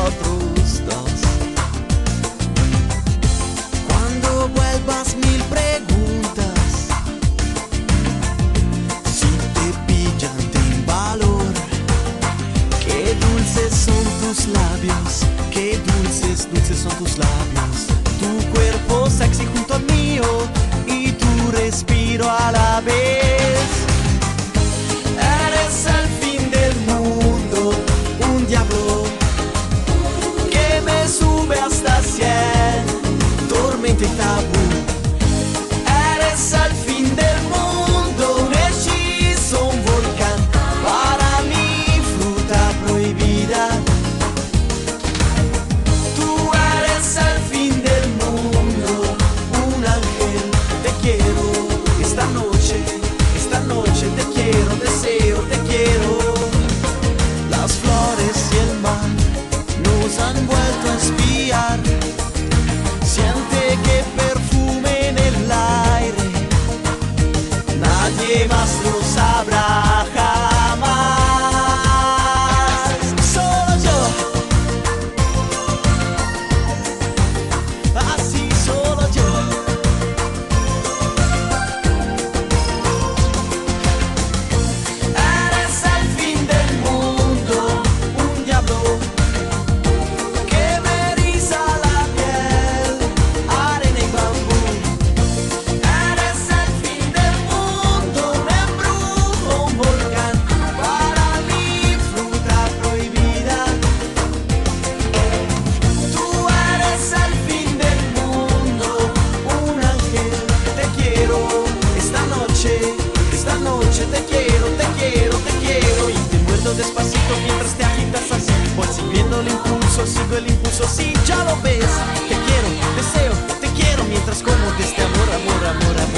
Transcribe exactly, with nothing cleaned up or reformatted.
nosotros dos. Cuando vuelvas mil preguntas, si te pillan ten valor. Qué dulces son tus labios, qué dulces, dulces son tus labios. Tu cuerpo sexy junto al mío y tu respiro a la vez. Eres el fin del mundo, un diablo que me sube hasta cien, tormenta y tabú. Eres el fin del mundo, un hechizo, un volcán, para mí fruta prohibida. Tú eres el fin del mundo, un ángel, te quiero. Esta noche, esta noche te quiero, deseo, te quiero. Las flores y el mar nos han vuelto a espiar. Siente que perfume en el aire, nadie más lo sabrá jamás. Solo yo, así solo yo. Eres el fin del mundo, un diablo que me eriza la piel, arena y bambú. Eres el fin del mundo, un embrujo, un volcán, para mí fruta prohibida. Tú eres el fin del mundo, un ángel, te quiero. Esta noche, esta noche te quiero, te quiero, te quiero. Y te muerdo despacito mientras te agitas así. Voy siguiendo el impulso, sigo el impulso, sí, ya lo ves. Te quiero, deseo, te quiero mientras como de este amor, amor, amor, amor.